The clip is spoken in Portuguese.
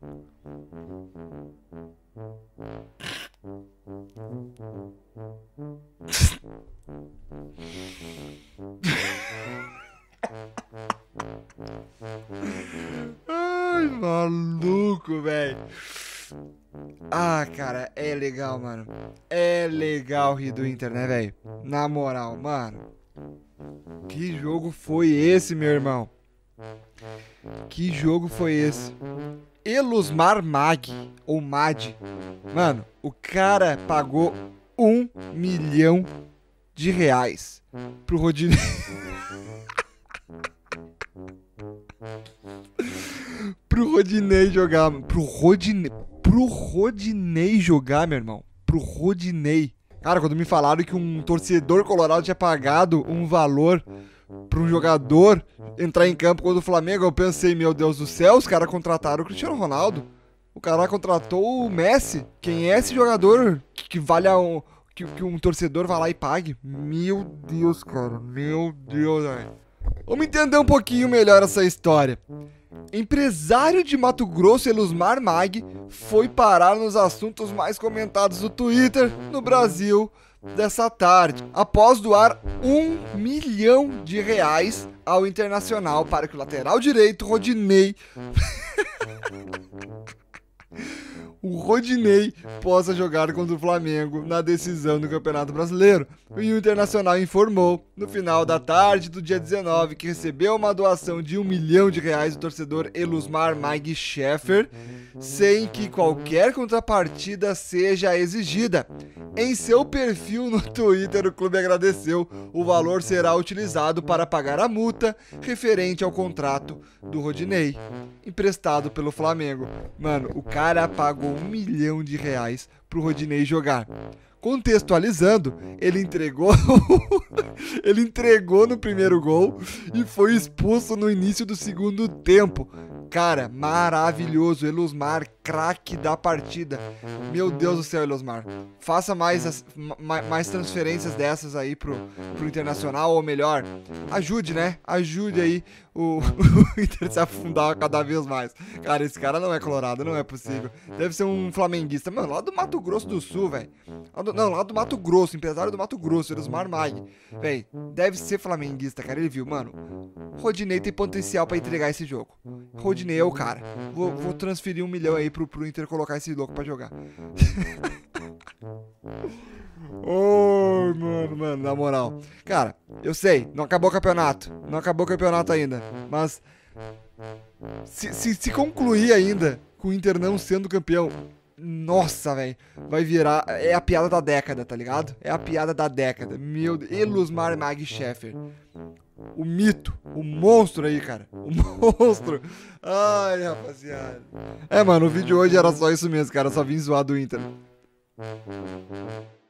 Ai, maluco, velho. Ah, cara, é legal, mano. É legal rir do Inter, né, velho? Na moral, mano. Que jogo foi esse, meu irmão? Que jogo foi esse? Elusmar Mag, ou Mad. Mano, o cara pagou R$ 1 milhão pro Rodinei. Pro Rodinei jogar. Pro Rodinei jogar, meu irmão. Pro Rodinei. Cara, quando me falaram que um torcedor colorado tinha pagado um valor pra um jogador entrar em campo contra o Flamengo, eu pensei, meu Deus do céu, os caras contrataram o Cristiano Ronaldo. O cara contratou o Messi. Quem é esse jogador que vale que um torcedor vá lá e pague? Meu Deus, cara. Meu Deus, velho. Vamos entender um pouquinho melhor essa história. Empresário de Mato Grosso, Elusmar Mag, foi parar nos assuntos mais comentados do Twitter no Brasil dessa tarde, após doar R$ 1 milhão ao Internacional para que o lateral direito, Rodinei, o Rodinei possa jogar contra o Flamengo na decisão do Campeonato Brasileiro. E o Internacional informou, no final da tarde do dia 19, que recebeu uma doação de R$ 1 milhão do torcedor Elusmar Mag Scheffer, sem que qualquer contrapartida seja exigida. Em seu perfil no Twitter, o clube agradeceu. O valor será utilizado para pagar a multa referente ao contrato do Rodinei, emprestado pelo Flamengo. Mano, o cara pagou R$ 1 milhão pro Rodinei jogar. Contextualizando, ele entregou ele entregou no primeiro gol e foi expulso no início do segundo tempo. Cara, maravilhoso, Elusmar, craque da partida. Meu Deus do céu, Elusmar. Faça mais transferências dessas aí pro Internacional, ou melhor, ajude, né? Ajude aí o Inter se afundar cada vez mais. Cara, esse cara não é colorado, não é possível. Deve ser um flamenguista. Mano, lá do Mato Grosso do Sul, velho. Lá do Mato Grosso, empresário do Mato Grosso, Elusmar Mag. Velho, deve ser flamenguista, cara. Ele viu, mano, Rodinei tem potencial pra entregar esse jogo. Rodinei é o cara. Vou transferir R$ 1 milhão aí pro Inter colocar esse louco pra jogar. Oh, mano, na moral. Cara, eu sei, não acabou o campeonato. Não acabou o campeonato ainda. Mas se concluir ainda com o Inter não sendo campeão, nossa, velho, vai virar. É a piada da década, tá ligado? É a piada da década. Meu Deus. Elusmar Mag Scheffer. O mito, o monstro aí, cara. O monstro. Ai, rapaziada. É, mano, o vídeo hoje era só isso mesmo, cara. Eu só vim zoar do Inter.